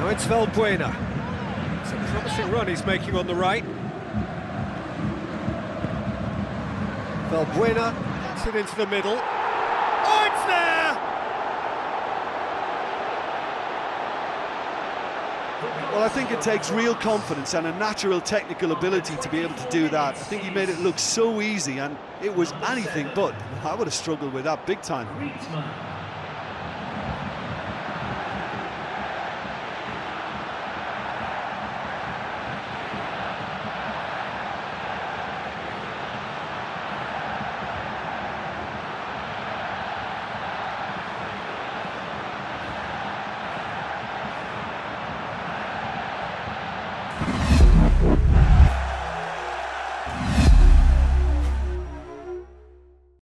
Now it's Valbuena. It's a promising run he's making on the right. Valbuena gets it into the middle. Oh, it's there! Well, I think it takes real confidence and a natural technical ability to be able to do that. I think he made it look so easy, and it was anything but. I would have struggled with that big time.